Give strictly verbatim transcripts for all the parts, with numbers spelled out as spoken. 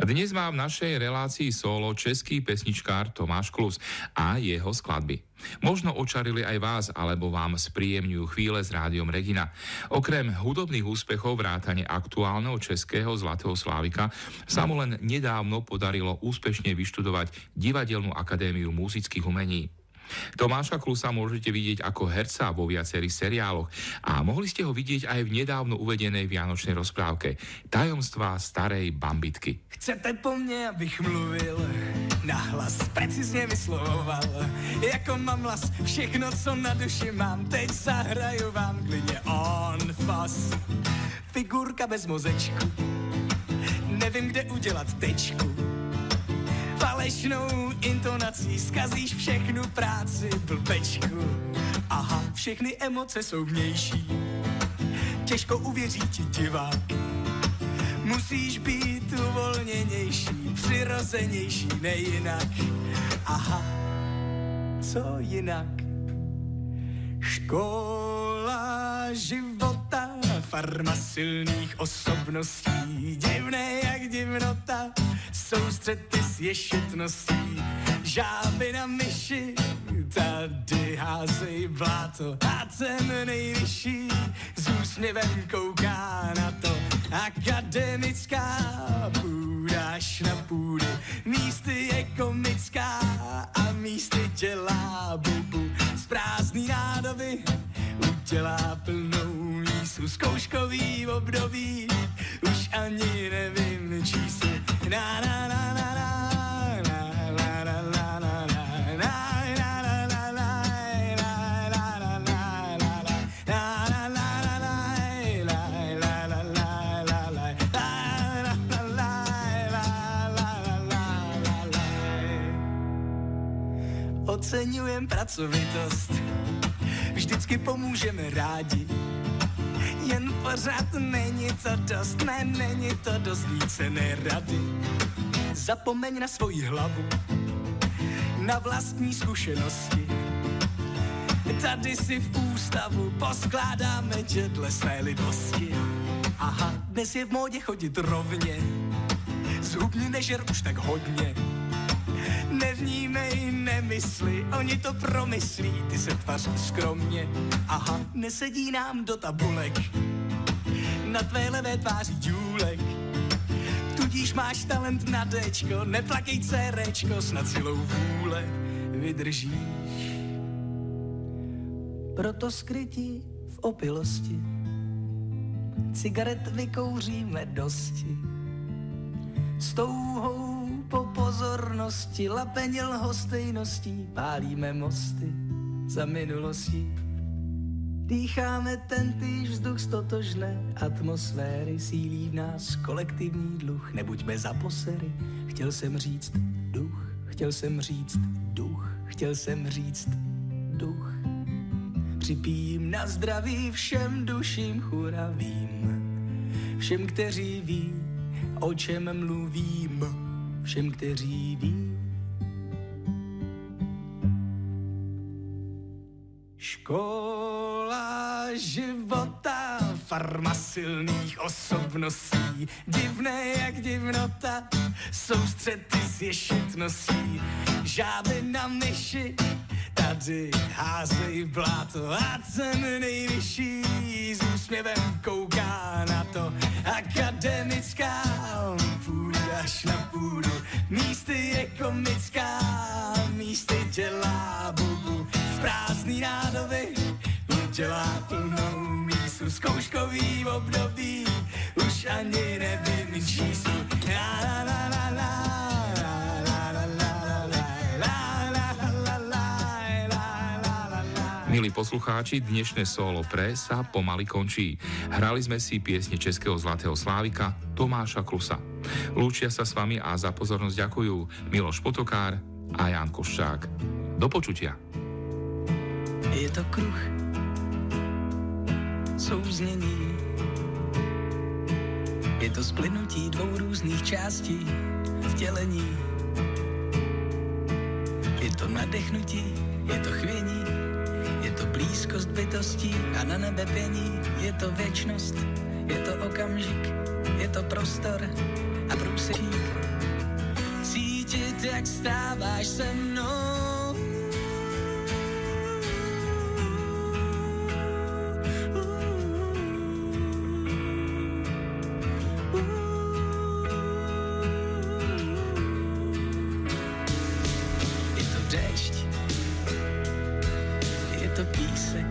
Dnes má v našej relácii solo český pesničkár Tomáš Klus a jeho skladby. Možno očarili aj vás, alebo vám spríjemňujú chvíle s rádiom Regina. Okrem hudobných úspechov vrátane aktuálneho českého Zlatého Slávika sa mu len nedávno podarilo úspešne vyštudovať Divadelnú akadémiu múzických umení. Tomáša Klusa môžete vidieť ako herca vo viacerých seriáloch a mohli ste ho vidieť aj v nedávno uvedenej vianočnej rozprávke Tajomstvá starej bambitky. Chcete po mne, abych mluvil nahlas, precizně vyslovoval, jako mám hlas, všechno, co na duši mám, teď zahraju vám klidně on fas. Figurka bez mozečku, nevím, kde udělat tečku, falešnou intonací zkazíš všechnu práci, blbečku. Aha, všechny emoce jsou vnější, těžko uvěří ti divák. Musíš být uvolněnější, přirozenější, nejinak. Aha, co jinak? Škola života, farma silných osobností, divné jak divnota, soustřety s ješitností, žáby na myši, tady házej bláto a ten nejvyšší s úsměvem kouká na to. Akademická půda až na půdu, místy je komická a místy dělá bubu. Z prázdný nádoby udělá plnou mísu, zkouškový období, už ani nevím číslo. Na na na na na. Oceňujem pracovitost, vždycky pomůžeme rádi, jen pořád není to dost, ne, není to dost, více nerady. Zapomeň na svoji hlavu, na vlastní zkušenosti, tady si v ústavu poskládáme tě dle své lidosti. Aha, dnes je v módě chodit rovně, zhubni nežer už tak hodně. Nevnímej, nemysli, oni to promyslí, ty se tvař skromně. Aha, nesedí nám do tabulek, na tvé levé tváři důlek. Tudíž máš talent na déčko, neplakej cérečko, snad silou vůle vydržíš. Proto skrytí v opilosti cigaret vykouříme dosti. S touhou po pozornosti, lapeně lhostejností, pálíme mosty za minulostí. Dýcháme tentýž vzduch z totožné atmosféry, sílí v nás kolektivní dluh, nebuďme za posery. Chtěl jsem říct duch, chtěl jsem říct duch, chtěl jsem říct duch. Připijím na zdraví všem duším churavým, všem, kteří ví, o čem mluvím, všem, kteří ví. Škola života, farma silných osobností, divné jak divnota, soustřety s ješitností, žáby na myši, tady házej bláto a ten nejvyšší s úsměvem kouká na to. Akademická půda až na půdu, místy je komická, místy dělá bubu. Z prázdný nádoby udělá plnou mísu, zkouškový období, už ani nevím číslu. La, la, la, la, la. Milí poslucháči, dnešné solo pre sa pomaly končí. Hrali sme si piesne českého Zlatého Slávika Tomáša Klusa. Lúčia sa s vami a za pozornosť ďakujú Miloš Potokár a Ján Koščák. Do počutia. Je to kruh souznění, je to splynutí dvou různých částí vtělení, je to nadechnutí, je to chvění, je to blízkost bytostí a na nebe pění, je to věčnost, je to okamžik, je to prostor a průsečík. cítit, jak stáváš se mnou. Je to déšť, je to písek,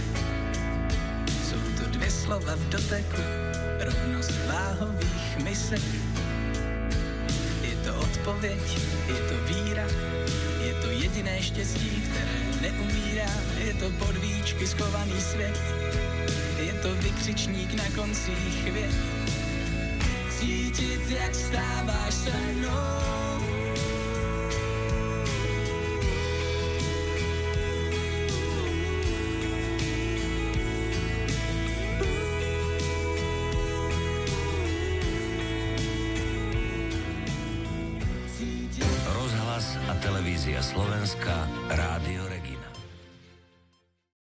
jsou to dvě slova v doteku, rovnost váhových misek. Je to odpověď, je to víra, je to jediné štěstí, které neumírá. Je to podvíčky schovaný svět, je to vykřičník na koncích vět. Cítit, jak stáváš se mnou. Televízia Slovenska, Rádio